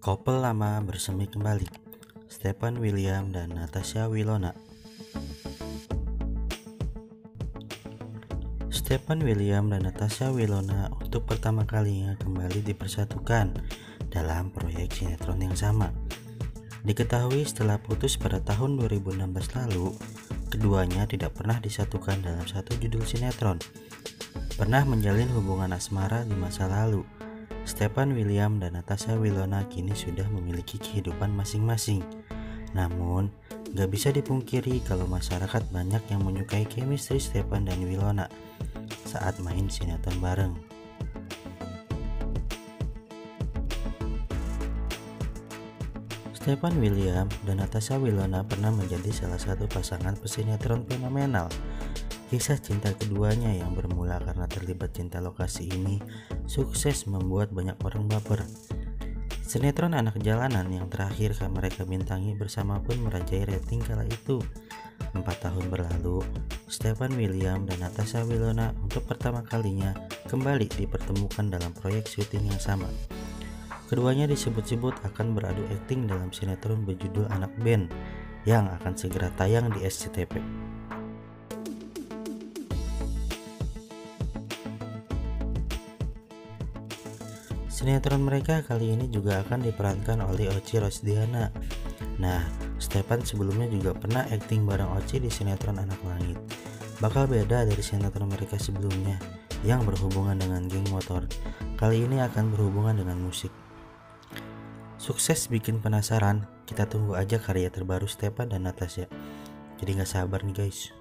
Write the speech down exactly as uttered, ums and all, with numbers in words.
Couple lama bersemi kembali, Stephen William dan Natasha Wilona. Stephen William dan Natasha Wilona untuk pertama kalinya kembali dipersatukan dalam proyek sinetron yang sama. Diketahui setelah putus pada tahun dua ribu enam belas lalu, keduanya tidak pernah disatukan dalam satu judul sinetron. Pernah menjalin hubungan asmara di masa lalu. Stephen William dan Natasha Wilona kini sudah memiliki kehidupan masing-masing. Namun, gak bisa dipungkiri kalau masyarakat banyak yang menyukai chemistry Stephen dan Wilona saat main sinetron bareng. Stephen William dan Natasha Wilona pernah menjadi salah satu pasangan pesinetron fenomenal. Kisah cinta keduanya yang bermula karena terlibat cinta lokasi ini sukses membuat banyak orang baper. Sinetron Anak Jalanan yang terakhir mereka bintangi bersama pun merajai rating kala itu. Empat tahun berlalu, Stephen William dan Natasha Wilona untuk pertama kalinya kembali dipertemukan dalam proyek syuting yang sama. Keduanya disebut-sebut akan beradu akting dalam sinetron berjudul Anak Band yang akan segera tayang di S C T V. Sinetron mereka kali ini juga akan diperankan oleh Ochi Rosdiana. Nah, Stephen sebelumnya juga pernah akting bareng Ochi di sinetron Anak Langit. Bakal beda dari sinetron mereka sebelumnya yang berhubungan dengan geng motor. Kali ini akan berhubungan dengan musik. Sukses bikin penasaran, kita tunggu aja karya terbaru Stephen dan Natasha. Jadi gak sabar nih guys.